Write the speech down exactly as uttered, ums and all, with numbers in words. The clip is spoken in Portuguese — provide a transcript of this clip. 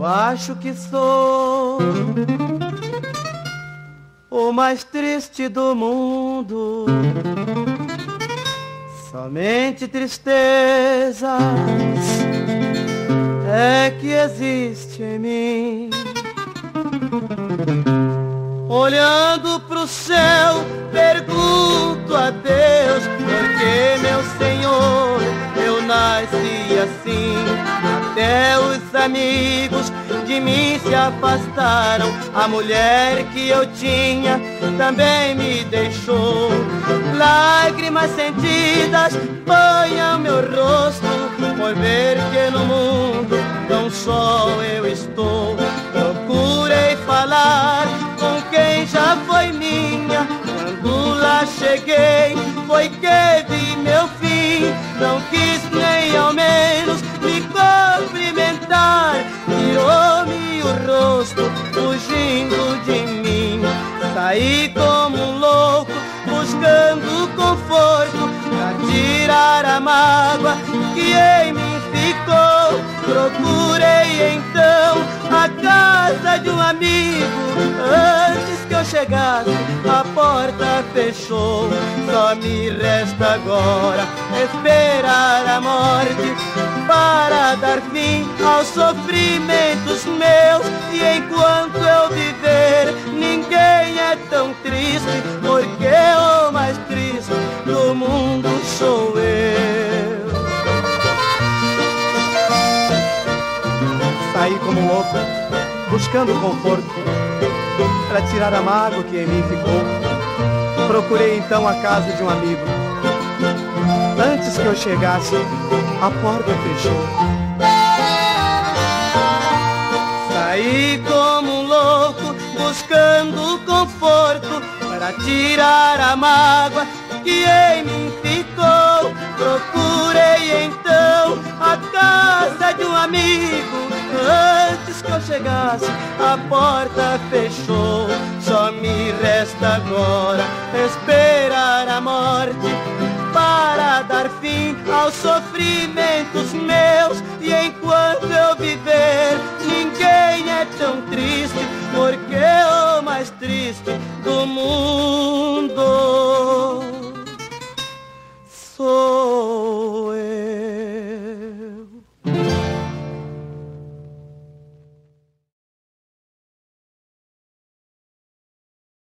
Eu acho que sou o mais triste do mundo. Somente tristezas é que existe em mim. Olhando pro céu, pergunto a Deus, porque, meu Senhor, eu nasci assim. Até os amigos de mim se afastaram. A mulher que eu tinha também me deixou. Lágrimas sentidas banham meu rosto, por ver que no mundo não só eu estou. Procurei falar com quem já foi minha. Quando lá cheguei, foi que vi meu fim. Não quis nem ao menos me cumprimentar. Tirou-me o rosto, fugindo de mim. Saí como um louco, buscando conforto, pra tirar a mágoa que em mim ficou. Procurei então a casa de um amigo. Antes que eu chegasse, a porta fechou. Só me resta agora esperar a morte para dar fim aos sofrimentos meus. E enquanto eu viver, ninguém é tão triste, porque o mais triste do mundo sou eu. Saí como louco, buscando conforto, para tirar a mágoa que em mim ficou. Procurei então a casa de um amigo. Antes que eu chegasse, a porta fechou. Saí como um louco, buscando conforto, para tirar a mágoa que em mim ficou. Procurei então a casa de um amigo. Antes que eu chegasse, a porta fechou. Só me resta agora esperar a morte para dar fim aos sofrimentos meus. E enquanto eu viver, ninguém é tão triste, porque o mais triste do mundo